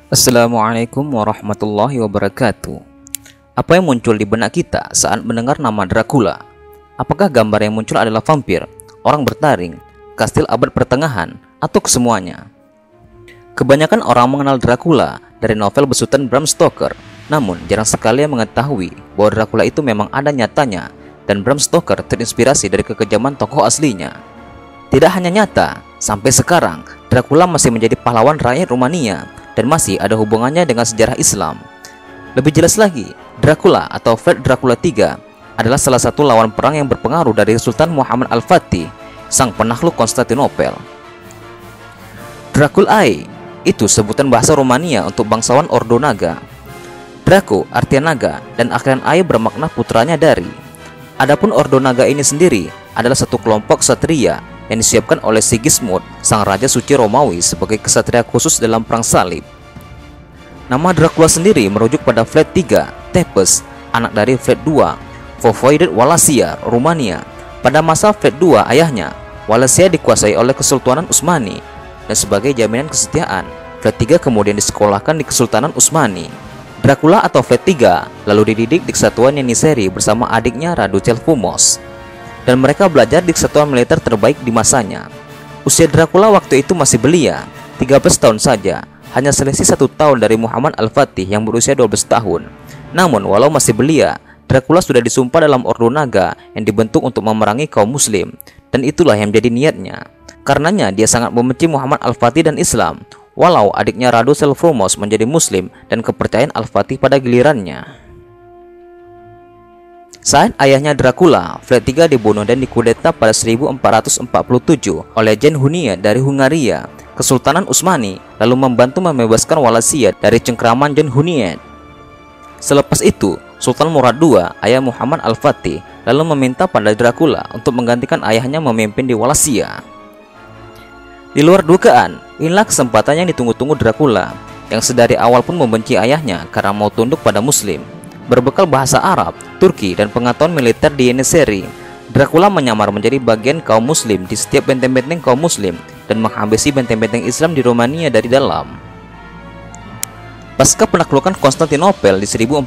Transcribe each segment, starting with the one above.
Assalamualaikum warahmatullahi wabarakatuh. Apa yang muncul di benak kita saat mendengar nama Dracula? Apakah gambar yang muncul adalah vampir, orang bertaring, kastil abad pertengahan, atau kesemuanya? Kebanyakan orang mengenal Dracula dari novel besutan Bram Stoker, namun jarang sekali yang mengetahui bahwa Dracula itu memang ada nyatanya dan Bram Stoker terinspirasi dari kekejaman tokoh aslinya. Tidak hanya nyata, sampai sekarang Dracula masih menjadi pahlawan rakyat Rumania dan masih ada hubungannya dengan sejarah Islam. Lebih jelas lagi, Dracula atau Vlad Dracula III adalah salah satu lawan perang yang berpengaruh dari Sultan Muhammad Al-Fatih, sang penakluk Konstantinopel. Draculae itu sebutan bahasa Rumania untuk bangsawan Ordo Naga. Draco artinya naga dan akhiran Ae bermakna putranya dari. Adapun Ordo Naga ini sendiri adalah satu kelompok ksatria yang disiapkan oleh Sigismund, sang raja suci Romawi sebagai ksatria khusus dalam perang salib. Nama Dracula sendiri merujuk pada Vlad III Tepes, anak dari Vlad II, Voivode Wallachia, Rumania. Pada masa Vlad II ayahnya, Wallachia dikuasai oleh Kesultanan Utsmani, dan sebagai jaminan kesetiaan, Vlad III kemudian disekolahkan di Kesultanan Utsmani. Dracula atau Vlad III lalu dididik di Kesatuan Yenisei bersama adiknya Radu Celfumus, dan mereka belajar di kesatuan militer terbaik di masanya. Usia Dracula waktu itu masih belia, 13 tahun saja, hanya selisih 1 tahun dari Muhammad Al-Fatih yang berusia 12 tahun. Namun walau masih belia, Dracula sudah disumpah dalam Ordo Naga yang dibentuk untuk memerangi kaum muslim, dan itulah yang menjadi niatnya. Karenanya dia sangat membenci Muhammad Al-Fatih dan Islam, walau adiknya Radu Celfumus menjadi muslim dan kepercayaan Al-Fatih pada gilirannya. Saat ayahnya Dracula, Vlad III dibunuh dan dikudeta pada 1447 oleh Jan Hunia dari Hungaria. Kesultanan Utsmani lalu membantu membebaskan Wallachia dari cengkraman Jan Hunia. Selepas itu, Sultan Murad II, ayah Muhammad Al-Fatih, lalu meminta pada Dracula untuk menggantikan ayahnya memimpin di Wallachia. Di luar dugaan, inilah kesempatan yang ditunggu-tunggu Dracula, yang sedari awal pun membenci ayahnya karena mau tunduk pada Muslim. Berbekal bahasa Arab, Turki, dan pengetahuan militer di Yenisei, Dracula menyamar menjadi bagian kaum muslim di setiap benteng-benteng kaum muslim dan menghabisi benteng-benteng Islam di Romania dari dalam. Pasca penaklukan Konstantinopel di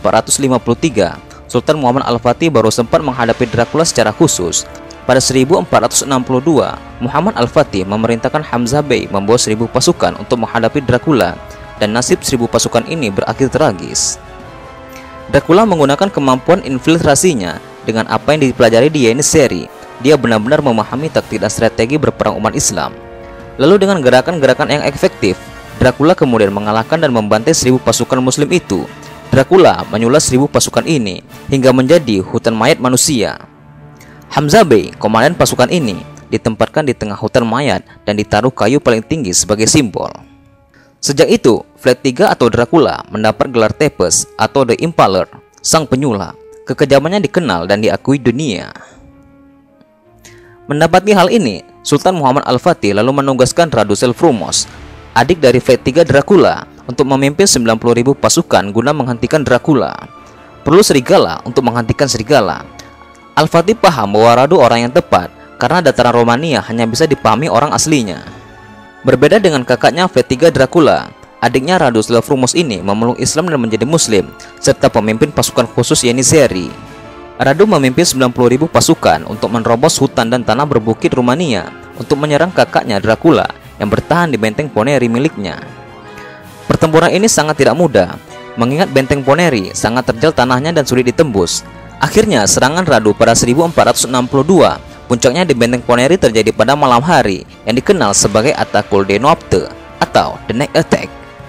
1453, Sultan Muhammad Al-Fatih baru sempat menghadapi Dracula secara khusus. Pada 1462, Muhammad Al-Fatih memerintahkan Hamzah Bey membawa 1000 pasukan untuk menghadapi Dracula, dan nasib 1000 pasukan ini berakhir tragis. Dracula menggunakan kemampuan infiltrasinya dengan apa yang dipelajari di Yenisei. Dia benar-benar memahami taktik dan strategi berperang umat Islam. Lalu dengan gerakan-gerakan yang efektif, Dracula kemudian mengalahkan dan membantai 1000 pasukan muslim itu. Dracula menyulut 1000 pasukan ini hingga menjadi hutan mayat manusia. Hamzah Bey, komandan pasukan ini, ditempatkan di tengah hutan mayat dan ditaruh kayu paling tinggi sebagai simbol. Sejak itu, Vlad III atau Dracula mendapat gelar Tepes atau The Impaler, sang penyulap. Kekejamannya dikenal dan diakui dunia. Mendapati hal ini, Sultan Muhammad Al-Fatih lalu menugaskan Radu Celfumus, adik dari Vlad III Dracula, untuk memimpin 90.000 pasukan guna menghentikan Dracula. Perlu serigala untuk menghentikan serigala. Al-Fatih paham bahwa Radu orang yang tepat karena dataran Romania hanya bisa dipahami orang aslinya. Berbeda dengan kakaknya Vlad III Dracula, adiknya Radu Celfumus ini memeluk Islam dan menjadi Muslim, serta pemimpin pasukan khusus Yenisei. Radu memimpin 90.000 pasukan untuk menerobos hutan dan tanah berbukit Rumania untuk menyerang kakaknya Dracula yang bertahan di benteng Poneri miliknya. Pertempuran ini sangat tidak mudah, mengingat benteng Poneri sangat terjal tanahnya dan sulit ditembus. Akhirnya serangan Radu pada 1462, puncaknya di benteng Poneri terjadi pada malam hari yang dikenal sebagai Atakul de Noapte atau The Night Attack.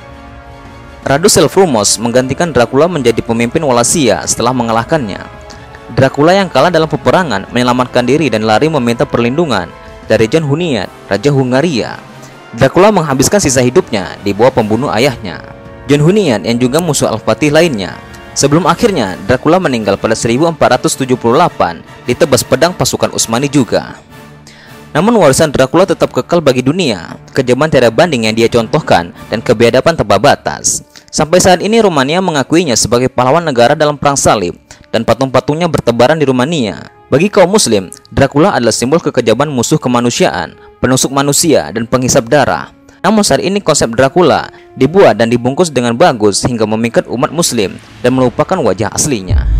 Radu Celfumus menggantikan Dracula menjadi pemimpin Wallachia setelah mengalahkannya. Dracula yang kalah dalam peperangan menyelamatkan diri dan lari meminta perlindungan dari Jan Hunia, Raja Hungaria. Dracula menghabiskan sisa hidupnya di bawah pembunuh ayahnya, Jan Hunia, yang juga musuh Al-Fatih lainnya. Sebelum akhirnya Dracula meninggal pada 1478 ditebas pedang pasukan Utsmani juga. Namun warisan Dracula tetap kekal bagi dunia, kejaman tiada banding yang dia contohkan dan kebiadaban tanpa batas. Sampai saat ini Rumania mengakuinya sebagai pahlawan negara dalam perang salib, dan patung-patungnya bertebaran di Rumania. Bagi kaum muslim, Dracula adalah simbol kekejaman musuh kemanusiaan, penusuk manusia, dan penghisap darah. Namun saat ini konsep Dracula dibuat dan dibungkus dengan bagus hingga memikat umat muslim dan melupakan wajah aslinya.